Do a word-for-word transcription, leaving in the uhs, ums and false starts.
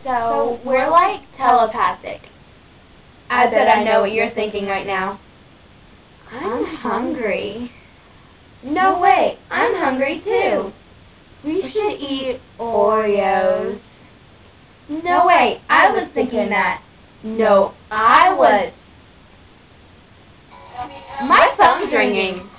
So, we're like telepathic. I bet I know what you're thinking right now. I'm hungry. No way, I'm hungry too. We should eat Oreos. No way, I was thinking that. No, I was. My phone's ringing.